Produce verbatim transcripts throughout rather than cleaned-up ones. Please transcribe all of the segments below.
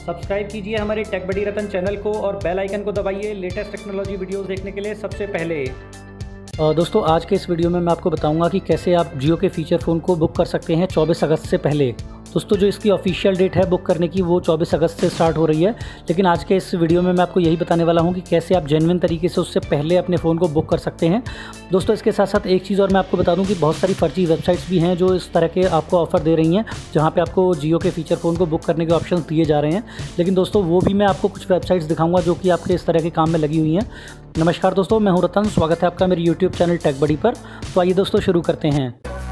Subscribe कीजिए हमारे take बड़ी रतन चैनल को और बेल आइकन को दबाइए लेटेस्ट टेक्नोलॉजी वीडियोस देखने के लिए सबसे पहले। दोस्तों आज के इस वीडियो में मैं आपको बताऊंगा कि कैसे आप जियो के फीचर फ़ोन को बुक कर सकते हैं चौबीस अगस्त से पहले। दोस्तों जो इसकी ऑफिशियल डेट है बुक करने की वो चौबीस अगस्त से स्टार्ट हो रही है, लेकिन आज के इस वीडियो में मैं आपको यही बताने वाला हूं कि कैसे आप जेन्युइन तरीके से उससे पहले अपने फ़ोन को बुक कर सकते हैं। दोस्तों इसके साथ साथ एक चीज़ और मैं आपको बता दूं कि बहुत सारी फर्जी वेबसाइट्स भी हैं जो इस तरह के आपको ऑफ़र दे रही हैं, जहाँ पर आपको जियो के फीचर फ़ोन को बुक करने के ऑप्शन दिए जा रहे हैं। लेकिन दोस्तों वो भी मैं आपको कुछ वेबसाइट्स दिखाऊँगा जो कि आपके इस तरह के काम में लगी हुई हैं। नमस्कार दोस्तों, मैं हूँ रतन, स्वागत है आपका मेरे यूट्यूब चैनल टेक बड़ी पर। तो आइए दोस्तों शुरू करते हैं।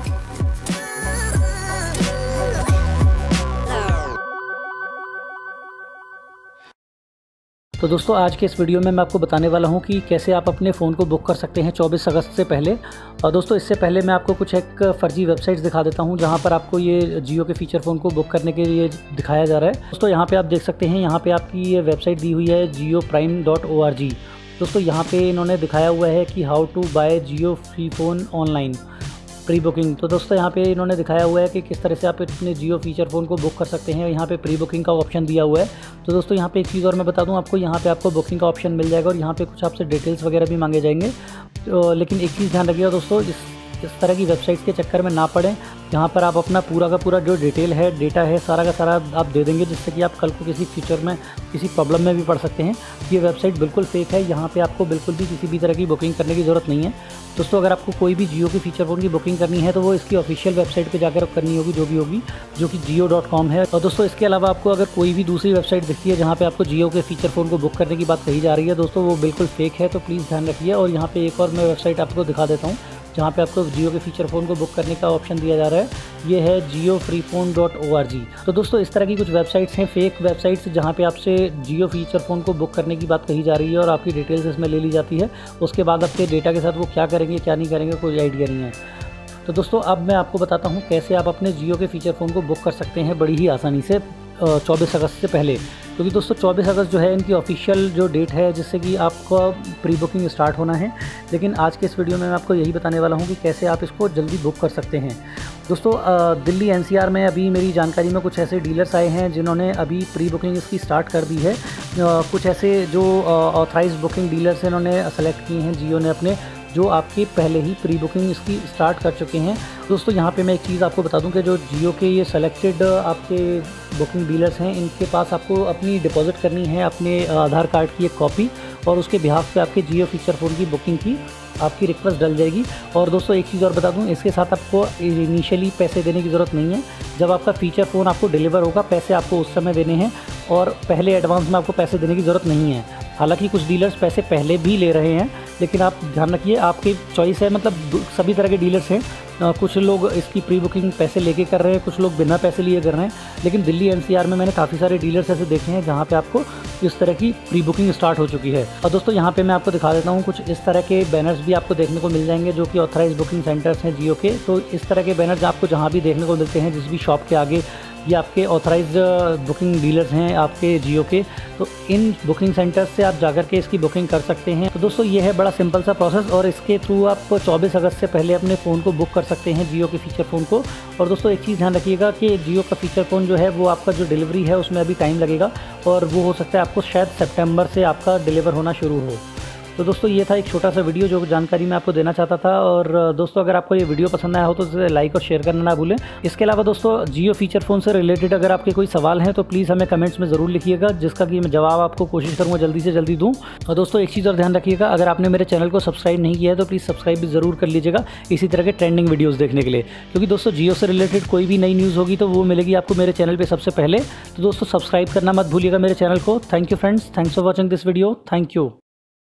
तो दोस्तों आज के इस वीडियो में मैं आपको बताने वाला हूं कि कैसे आप अपने फ़ोन को बुक कर सकते हैं चौबीस अगस्त से पहले। और दोस्तों इससे पहले मैं आपको कुछ एक फर्जी वेबसाइट्स दिखा देता हूं जहां पर आपको ये जियो के फीचर फ़ोन को बुक करने के लिए दिखाया जा रहा है। दोस्तों यहां पे आप देख सकते हैं, यहां पे आपकी ये वेबसाइट दी हुई है Jio prime dot O R G. दोस्तों यहाँ पे इन्होंने दिखाया हुआ है कि how to buy Jio free phone online pre booking. तो दोस्तों यहाँ पे इन्होंने दिखाया हुआ है कि किस तरह से आप अपने जियो फीचर फ़ोन को बुक कर सकते हैं। यहाँ पे प्री बुकिंग का ऑप्शन दिया हुआ है। तो दोस्तों यहाँ पे एक चीज़ और मैं बता दूँ आपको, यहाँ पे आपको बुकिंग का ऑप्शन मिल जाएगा और यहाँ पे कुछ आपसे डिटेल्स वगैरह भी मांगे जाएंगे। तो लेकिन एक चीज़ ध्यान रखिएगा दोस्तों, इस इस तरह की वेबसाइट्स के चक्कर में ना पड़ें जहाँ पर आप अपना पूरा का पूरा जो डिटेल है, डेटा है, सारा का सारा आप दे देंगे, जिससे कि आप कल को किसी फ्यूचर में किसी प्रॉब्लम में भी पड़ सकते हैं। ये वेबसाइट बिल्कुल फेक है, यहाँ पे आपको बिल्कुल भी किसी भी तरह की बुकिंग करने की ज़रूरत नहीं है। दोस्तों अगर आपको कोई भी जियो के फीचर फ़ोन की बुकिंग करनी है तो वो इसकी ऑफिशियल वेबसाइट पे जाकर करनी होगी, जो भी होगी, जो कि जियो डॉट कॉम है। और दोस्तों इसके अलावा आपको अगर कोई भी दूसरी वेबसाइट दिखती है जहाँ पे आपको जियो के फीचर फ़ोन को बुक करने की बात कही जा रही है, दोस्तों वो बिल्कुल फेक है, तो प्लीज़ ध्यान रखिए। और यहाँ पे एक और मैं वेबसाइट आपको दिखा देता हूँ जहाँ पे आपको जियो के फीचर फ़ोन को बुक करने का ऑप्शन दिया जा रहा है। ये है Jio free phone dot O R G. तो दोस्तों इस तरह की कुछ वेबसाइट्स हैं, फेक वेबसाइट्स, जहाँ पे आपसे जियो फीचर फ़ोन को बुक करने की बात कही जा रही है और आपकी डिटेल्स इसमें ले ली जाती है। उसके बाद आपके डेटा के साथ वो क्या करेंगे क्या नहीं करेंगे कोई आइडिया नहीं है। तो दोस्तों अब मैं आपको बताता हूँ कैसे आप अपने जियो के फीचर फ़ोन को बुक कर सकते हैं बड़ी ही आसानी से चौबीस अगस्त से पहले। क्योंकि तो दोस्तों चौबीस अगस्त जो है इनकी ऑफिशियल जो डेट है जिससे कि आपका प्री बुकिंग स्टार्ट होना है। लेकिन आज के इस वीडियो में मैं आपको यही बताने वाला हूँ कि कैसे आप इसको जल्दी बुक कर सकते हैं। दोस्तों दिल्ली एन सी आर में अभी मेरी जानकारी में कुछ ऐसे डीलर्स आए हैं जिन्होंने अभी प्री बुकिंग इसकी स्टार्ट कर दी है। कुछ ऐसे जो ऑथराइज बुकिंग डीलर्स हैं इन्होंने सेलेक्ट किए हैं जियो ने अपने, जो आपकी पहले ही प्री बुकिंग इसकी स्टार्ट कर चुके हैं। दोस्तों यहाँ पे मैं एक चीज़ आपको बता दूं कि जो जियो के ये सेलेक्टेड आपके बुकिंग डीलर्स हैं, इनके पास आपको अपनी डिपॉजिट करनी है अपने आधार कार्ड की एक कॉपी, और उसके बिहाफ पे आपके जियो फीचर फ़ोन की बुकिंग की आपकी रिक्वेस्ट डल जाएगी। और दोस्तों एक चीज़ और बता दूं, इसके साथ आपको इनिशियली पैसे देने की ज़रूरत नहीं है। जब आपका फीचर फ़ोन आपको डिलीवर होगा पैसे आपको उस समय देने हैं, और पहले एडवांस में आपको पैसे देने की ज़रूरत नहीं है। हालांकि कुछ डीलर्स पैसे पहले भी ले रहे हैं, लेकिन आप ध्यान रखिए आपकी चॉइस है, मतलब सभी तरह के डीलर्स हैं। कुछ लोग इसकी प्री बुकिंग पैसे लेके कर रहे हैं, कुछ लोग बिना पैसे लिए कर रहे हैं। लेकिन दिल्ली एन सी आर में मैंने काफ़ी सारे डीलर्स ऐसे देखे हैं जहाँ पे आपको इस तरह की प्री बुकिंग स्टार्ट हो चुकी है। और दोस्तों यहाँ पे मैं आपको दिखा देता हूँ, कुछ इस तरह के बैनर्स भी आपको देखने को मिल जाएंगे जो कि ऑथराइज बुकिंग सेंटर्स हैं जियो के। तो इस तरह के बैनर्स आपको जहाँ भी देखने को मिलते हैं, जिस भी शॉप के आगे, ये आपके ऑथराइज बुकिंग डीलर्स हैं आपके जियो के। तो इन बुकिंग सेंटर्स से आप जाकर के इसकी बुकिंग कर सकते हैं। तो दोस्तों ये है बड़ा सिंपल सा प्रोसेस, और इसके थ्रू आप चौबीस अगस्त से पहले अपने फ़ोन को बुक कर सकते हैं जियो के फीचर फ़ोन को। और दोस्तों एक चीज़ ध्यान रखिएगा कि जियो का फीचर फ़ोन जो है वो आपका जो डिलीवरी है उसमें अभी टाइम लगेगा, और वो हो सकता है आपको शायद सितंबर से आपका डिलीवर होना शुरू हो। तो दोस्तों ये था एक छोटा सा वीडियो जो जानकारी मैं आपको देना चाहता था। और दोस्तों अगर आपको ये वीडियो पसंद आया हो तो इसे लाइक और शेयर करना ना भूलें। इसके अलावा दोस्तों जियो फीचर फ़ोन से रिलेटेड अगर आपके कोई सवाल हैं तो प्लीज़ हमें कमेंट्स में ज़रूर लिखिएगा, जिसका कि मैं जवाब आपको कोशिश करूँगा जल्दी से जल्दी दूँ। और दोस्तों एक चीज़ और ध्यान रखिएगा, अगर आपने मेरे चैनल को सब्सक्राइब नहीं किया है तो प्लीज़ सब्सक्राइब भी ज़रूर कर लीजिएगा इसी तरह के ट्रेंडिंग वीडियोज़ देखने के लिए। क्योंकि दोस्तों जियो से रिलेटेड कोई भी नई न्यूज़ होगी तो वो मिलेगी आपको मेरे चैनल पर सबसे पहले। तो दोस्तों सब्सक्राइब करना मत भूलिएगा मेरे चैनल को। Thank you friends, thanks for watching this video. Thank you.